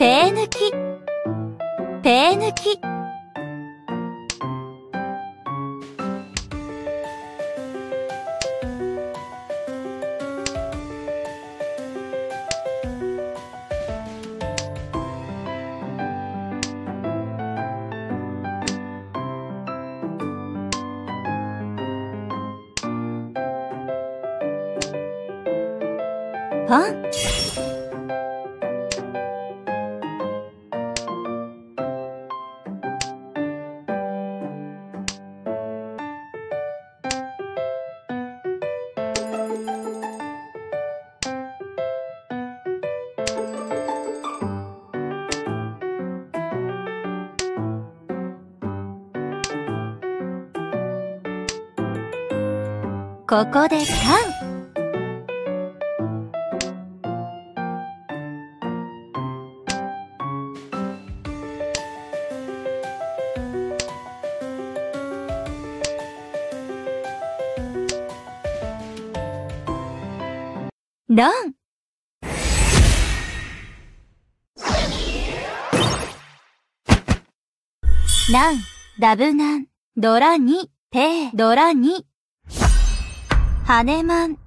ペー抜き、ペー抜き。パン。ここでカン。ラン。ラン、ダブナン、ドラ2、ペー、ドラ2。ハネマン。